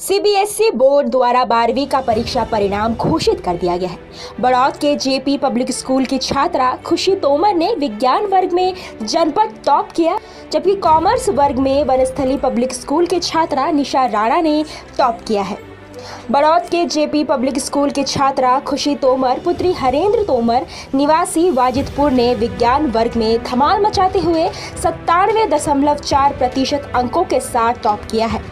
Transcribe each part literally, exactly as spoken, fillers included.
CBSE board द्वारा बारहवीं का परीक्षा परिणाम घोषित कर दिया गया है। बड़ौद के जेपी पब्लिक स्कूल की छात्रा खुशी तोमर ने विज्ञान वर्ग में जनपद टॉप किया, जबकि कॉमर्स वर्ग में वनस्थली पब्लिक स्कूल की छात्रा निशा राणा ने टॉप किया है। बड़ौद के जेपी पब्लिक स्कूल की छात्रा खुशी तोमर पुत्री हरेंद्र तोमर निवासी वाजिदपुर ने विज्ञान वर्ग में धमाल मचाते हुए सत्तानवे दशमलव चार प्रतिशत अंकों के साथ टॉप किया है।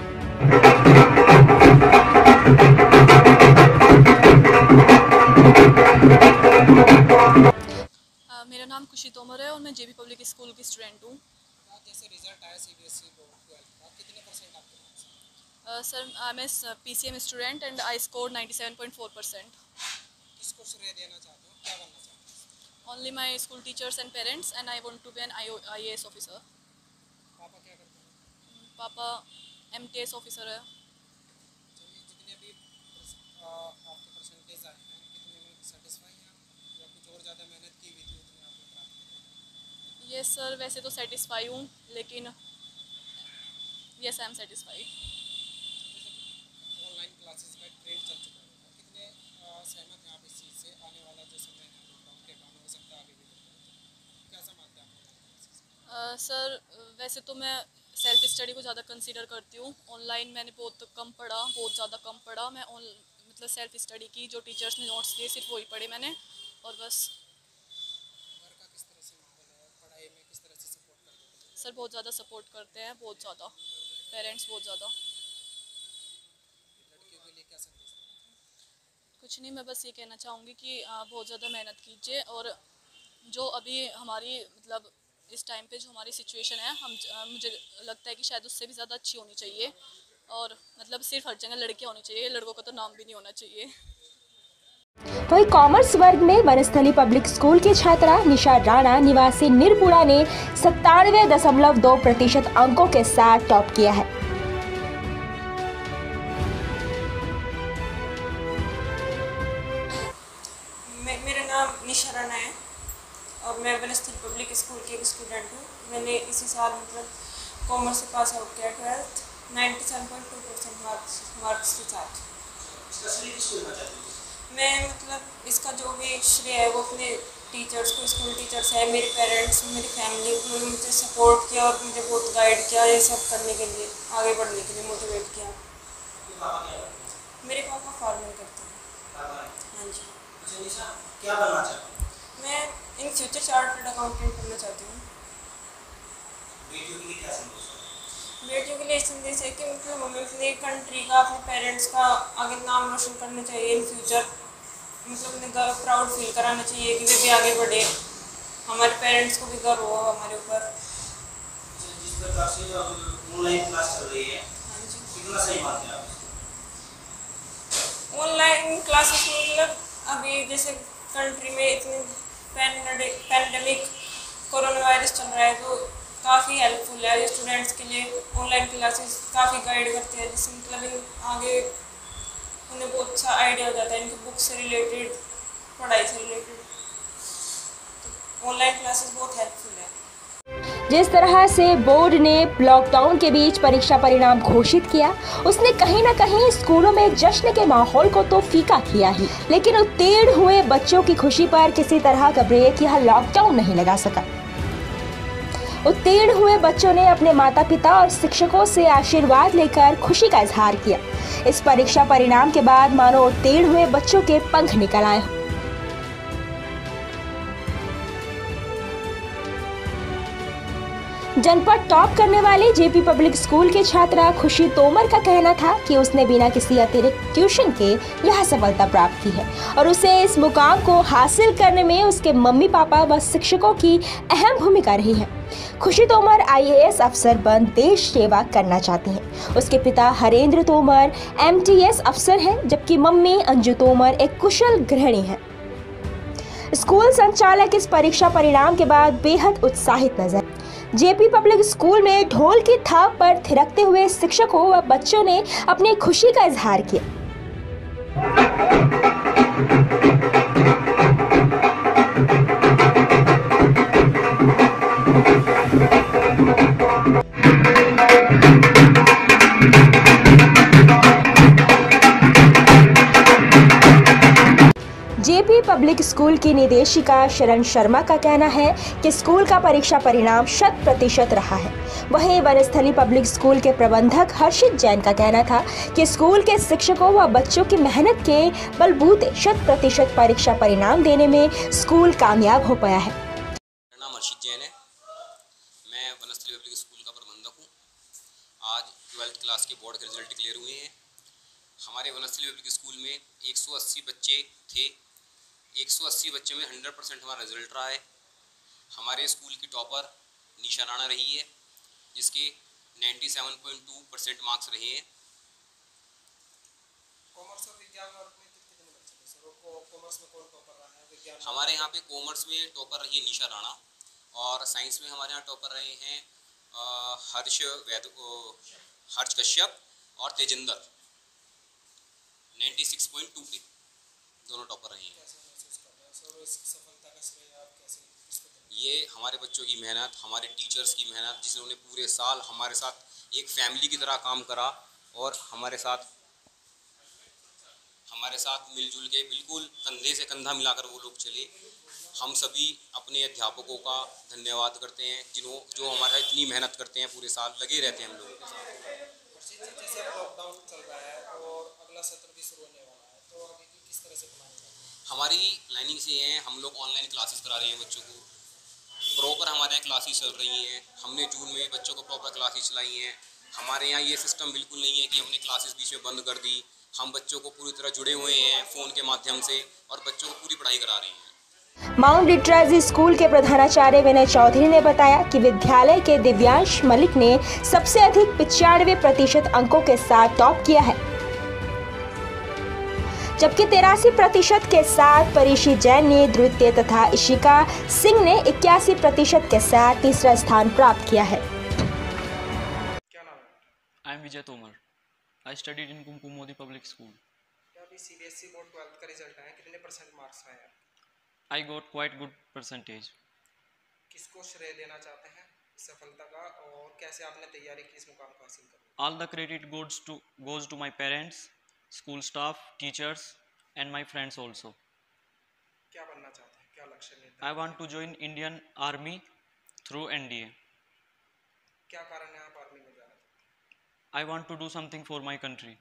मेरा नाम खुशी तोमर है और मैं जेपी पब्लिक स्कूल की स्टूडेंट हूँ। जैसे रिजल्ट आया सीबीएसई बोर्ड ट्वेल्थ का, कितने परसेंट आपके पास? Sir I am a PCM student and I scored ninety seven point four percent. किसको श्रेय देना चाहते हो, क्या बनना चाहते हो? Only my school teachers and parents and I want to be an I A S officer. पापा क्या करते हैं? पापा एम टी एस ऑफिसर है। चलिए, जितने भी आपके परसेंटेज आए हैं, कितने में सेटिस्फाई हैं या कुछ और ज़्यादा मेहनत की हुई थी उतने आपने प्राप्त किया? यस सर, वैसे तो सेटिस्फाई हूँ, लेकिन yes I am satisfy. Online classes का ट्रेंड चल चुका है, कितने सहमत हैं आप इस चीज़ से? आने वाला जो समय है लॉकडाउन के कारण हो सकता है आगे भी बढ़े, कैसा मानते हैं आप? सर वैसे तो मैं सेल्फ स्टडी को ज़्यादा कंसीडर करती हूँ। ऑनलाइन मैंने बहुत कम पढ़ा, बहुत ज़्यादा कम पढ़ा। मैं ऑन मतलब सेल्फ स्टडी की जो टीचर्स ने नोट्स दिए सिर्फ वही पढ़े मैंने, और बस। घर का किस तरह से माहौल है, पढ़ाई में किस तरह से सपोर्ट करते हैं? सर बहुत ज़्यादा सपोर्ट करते हैं, बहुत ज़्यादा, पेरेंट्स बहुत ज़्यादा। लड़कियों के लिए क्या संदेश दें? कुछ नहीं, मैं बस ये कहना चाहूँगी कि आ, बहुत ज़्यादा मेहनत कीजिए, और जो अभी हमारी मतलब इस टाइम पे जो हमारी सिचुएशन है, हम आ, मुझे लगता है कि शायद उससे भी ज़्यादा अच्छी होनी चाहिए, और मतलब सिर्फ हर जगह लड़कियाँ होनी चाहिए, लड़कों का तो नाम भी नहीं होना चाहिए। वहीं कॉमर्स वर्ग में वनस्थली पब्लिक स्कूल की छात्रा निशा राणा निवासी निरपुरा ने सत्तानवे दशमलव दो प्रतिशत अंकों के साथ टॉप किया है। मेरा नाम निशा राणा है और मैं वनस्थली पब्लिक स्कूल की एक स्टूडेंट हूँ। मैंने इसी साल मतलब कॉमर्स से पास आउट किया twelfth ninety seven point two percent marks marks के साथ। मैं मतलब इसका जो भी श्रेय है वो अपने टीचर्स को, स्कूल टीचर्स है, मेरे पेरेंट्स, मेरी फैमिली, उन्होंने मुझे सपोर्ट किया और मुझे बहुत गाइड किया ये सब करने के लिए, आगे बढ़ने के लिए मोटिवेट किया। मेरे पापा फार्मिंग करते हैं। हाँ जी। अच्छा निशा, क्या बनना चाहते हो? मैं इन फ्यूचर चार्टर्ड अकाउंटेंट बनना चाहती हूँ। बेटियों के लिए क्या संदेश है? बेटियों के लिए संदेश है कि मतलब हमें अपने कंट्री का, अपने पेरेंट्स का आगे नाम रोशन करना चाहिए इन फ्यूचर। मतलब उन्हें गर्व, प्राउड फील कराना चाहिए कि वे भी आगे बढ़े, हमारे पेरेंट्स को भी गर्व हो हमारे ऊपर। जिस प्रकार से जो ऑनलाइन क्लास चल रही है, हाँ जी, कितना सही मानते हैं आप? ऑनलाइन क्लासेस मतलब अभी जैसे कंट्री में इतनी पैंडेमिक कोरोना वायरस चल रहा है, तो काफ़ी हेल्पफुल है स्टूडेंट्स के लिए। ऑनलाइन क्लासेस काफ़ी गाइड करते हैं, जिससे मतलब इन आगे उन्हें बहुत अच्छा आइडिया हो जाता है इनकी बुक से रिलेटेड, पढ़ाई से रिलेटेड। तो ऑनलाइन क्लासेस बहुत हेल्पफुल है। जिस तरह से बोर्ड ने लॉकडाउन के बीच परीक्षा परिणाम घोषित किया, उसने कहीं न कहीं स्कूलों में जश्न के माहौल को तो फीका किया ही, लेकिन उत्तीर्ण हुए बच्चों की खुशी पर किसी तरह का ब्रेक यह लॉकडाउन नहीं लगा सका। उत्तीर्ण हुए बच्चों ने अपने माता पिता और शिक्षकों से आशीर्वाद लेकर खुशी का इजहार किया। इस परीक्षा परिणाम के बाद मानो उत्तीर्ण हुए बच्चों के पंख निकल आए हों। जनपद टॉप करने वाली जेपी पब्लिक स्कूल की छात्रा खुशी तोमर का कहना था कि उसने बिना किसी अतिरिक्त ट्यूशन के यह सफलता प्राप्त की है और उसे इस मुकाम को हासिल करने में उसके मम्मी पापा व शिक्षकों की अहम भूमिका रही है। खुशी तोमर आई ए एस अफसर बन देश सेवा करना चाहती हैं। उसके पिता Harendra Tomar M T S अफसर हैं, जबकि मम्मी अंजू तोमर एक कुशल गृहिणी हैं। स्कूल संचालक इस परीक्षा परिणाम के बाद बेहद उत्साहित नजर। जेपी पब्लिक स्कूल में ढोल की थाप पर थिरकते हुए शिक्षकों व बच्चों ने अपनी खुशी का इजहार किया। Thank you. JP public school की निदेशिका शरण शर्मा का कहना है कि स्कूल का परीक्षा परिणाम शत प्रतिशत रहा है। वहीं वनस्थली पब्लिक स्कूल के प्रबंधक हर्षित जैन का कहना था कि स्कूल के शिक्षकों व बच्चों की मेहनत के बलबूते शत प्रतिशत परीक्षा परिणाम देने में स्कूल कामयाब हो पाया है। मेरा नाम हर्षित जैन है। मैं वनस्थली पब्लिक स्कूल का प्रबंधक हूँ। आज ट्वेल्थ क्लास के बोर्ड के रिजल्ट डिक्लेयर हुए हैं। हमारे वनस्थली पब्लिक स्कूल में एक सौ अस्सी बच्चे थे। एक सौ अस्सी बच्चे में सौ परसेंट हमारा रिजल्ट रहा है। हमारे स्कूल की टॉपर निशा राणा रही है, जिसके सत्तानवे पॉइंट दो परसेंट मार्क्स रहे हैं। कॉमर्स और विज्ञान और गणित कितने बच्चे थे सर? और कॉमर्स में कौन टॉपर रहा है? विज्ञान हमारे यहाँ पे कॉमर्स में टॉपर रही है निशा राणा, और साइंस में हमारे यहाँ टॉपर रहे हैं अ, हर्ष वैद हर्ष कश्यप और तेजिंदर। छियानवे पॉइंट दो पे दोनों टॉपर रहे हैं। कैसे महसूस कर रहे हैं सर? और इसकी सफलता का श्रेय आप कैसे किसको देंगे? ये हमारे बच्चों की मेहनत, हमारे टीचर्स की मेहनत, जिन्होंने पूरे साल हमारे साथ एक फैमिली की तरह काम करा और हमारे साथ हमारे साथ मिलजुल के बिल्कुल कंधे से कंधा मिलाकर वो लोग चले। हम सभी अपने अध्यापकों का धन्यवाद करते हैं, जिन्हों जो हमारे साथ इतनी मेहनत करते हैं, पूरे साल लगे रहते हैं हम लोगों के साथ। हर्षित जी, जैसे अब लॉकडाउन चल रहा है और अगला सत्र भी शुरू होने वाला है, तो आगे की किस तरह से प्लानिंग है? हमारी प्लानिंग से है, हम लोग ऑनलाइन क्लासेस करा रहे हैं बच्चों को। प्रॉपर हमारे यहाँ क्लासेस चल रही हैं। हमने जून में भी बच्चों को प्रॉपर क्लासेस चलाई हैं। हमारे यहाँ ये सिस्टम बिल्कुल नहीं है कि हमने क्लासेस बीच में बंद कर दी। हम बच्चों को पूरी तरह जुड़े हुए हैं फ़ोन के माध्यम से और बच्चों को पूरी पढ़ाई करा रहे हैं। माउंट लिटरेसी स्कूल के प्रधानाचार्य विनय चौधरी ने बताया कि विद्यालय के दिव्यांश मलिक ने सबसे अधिक पचानवे प्रतिशत अंकों के साथ टॉप किया है, जबकि तिरासी प्रतिशत के साथ परीक्षित जैन ने द्वितीय तथा इशिका सिंह ने इक्यासी प्रतिशत के साथ तीसरा स्थान प्राप्त किया है। क्या नाम है? I am Vijay Tomar. I studied in Kumkum Modi Public School. क्या अभी सीबीएसई बोर्ड ट्वेल्थ का रिजल्ट आया, कितने परसेंट मार्क्स आए हैं? I got quite good percentage. किसको श्रेय देना चाहते हैं इस सफलता का, और कैसे आपने तैयारी की इस मुकाम को हासिल करने? All the credit goes to goes to my parents, school staff, teachers, and my friends also. क्या बनना चाहते हैं? क्या लक्ष्य I निर्धारित want to join Indian Army through N D A. है? क्या कारण है आप आर्मी में जाना चाहते हैं? I want to do something for my country.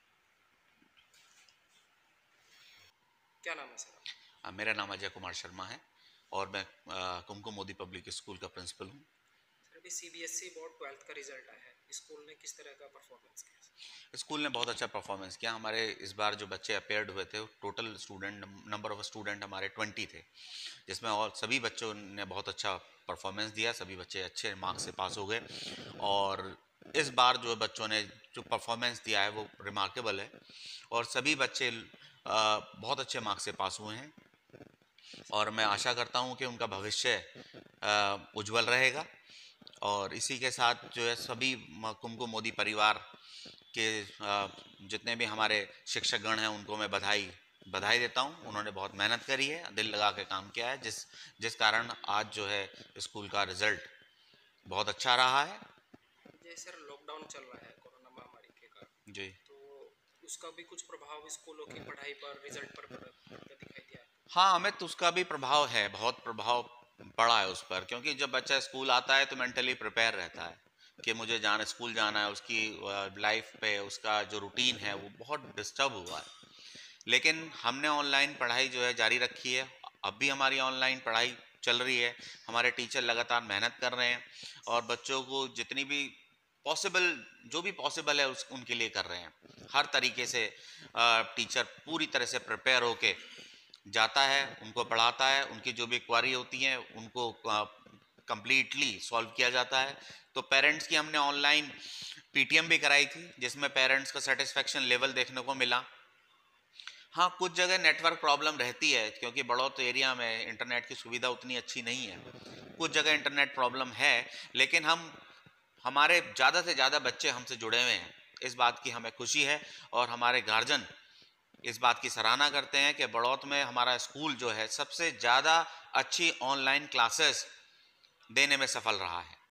क्या नाम है सर? आ, मेरा नाम अजय कुमार शर्मा है और मैं आ, कुमकुम मोदी पब्लिक स्कूल का प्रिंसिपल हूँ। सर, अभी सीबीएसई बोर्ड ट्वेल्थ का रिजल्ट आया है, स्कूल ने किस तरह का परफॉर्मेंस किया? स्कूल ने बहुत अच्छा परफॉर्मेंस किया। हमारे इस बार जो बच्चे अपेयर्ड हुए थे, total student number of student हमारे ट्वेंटी थे, जिसमें और सभी बच्चों ने बहुत अच्छा परफॉर्मेंस दिया। सभी बच्चे अच्छे मार्क्स से पास हो गए और इस बार जो बच्चों ने जो परफॉर्मेंस दिया है वो रिमार्केबल है और सभी बच्चे आ, बहुत अच्छे मार्क्स से पास हुए हैं और मैं आशा करता हूं कि उनका भविष्य उज्जवल रहेगा। और इसी के साथ जो है सभी कुमकुम मोदी परिवार के आ, जितने भी हमारे शिक्षकगण हैं उनको मैं बधाई बधाई देता हूं। उन्होंने बहुत मेहनत करी है, दिल लगा के काम किया है, जिस जिस कारण आज जो है स्कूल का रिजल्ट बहुत अच्छा रहा है। जैसे सर लॉकडाउन चल रहा है कोरोना महामारी के कारण, जी, तो उसका भी कुछ प्रभाव स्कूलों की पढ़ाई पर, रिजल्ट पर पड़ता दिखाई दिया है? हाँ, हमें तो उसका भी प्रभाव है, बहुत प्रभाव पड़ा है उस पर, क्योंकि जब बच्चा स्कूल आता है तो मेंटली प्रिपेयर रहता है कि मुझे जाना स्कूल जाना है। उसकी लाइफ पे उसका जो रूटीन है वो बहुत डिस्टर्ब हुआ है। लेकिन हमने ऑनलाइन पढ़ाई जो है जारी रखी है। अब भी हमारी ऑनलाइन पढ़ाई चल रही है। हमारे टीचर लगातार मेहनत कर रहे हैं और बच्चों को जितनी भी पॉसिबल जो भी पॉसिबल है उस उनके लिए कर रहे हैं। हर तरीके से टीचर पूरी तरह से प्रिपेयर होके जाता है, उनको पढ़ाता है, उनकी जो भी क्वारी होती हैं उनको कंप्लीटली सॉल्व किया जाता है। तो पेरेंट्स की हमने ऑनलाइन पीटीएम भी कराई थी, जिसमें पेरेंट्स का सेटिस्फेक्शन लेवल देखने को मिला। हाँ, कुछ जगह नेटवर्क प्रॉब्लम रहती है क्योंकि बड़ौत एरिया में इंटरनेट की सुविधा उतनी अच्छी नहीं है। कुछ जगह इंटरनेट प्रॉब्लम है, लेकिन हम हमारे ज़्यादा से ज़्यादा बच्चे हमसे जुड़े हुए हैं, इस बात की हमें खुशी है। और हमारे गार्जियन इस बात की सराहना करते हैं कि बड़ौत में हमारा स्कूल जो है सबसे ज़्यादा अच्छी ऑनलाइन क्लासेस देने में सफल रहा है।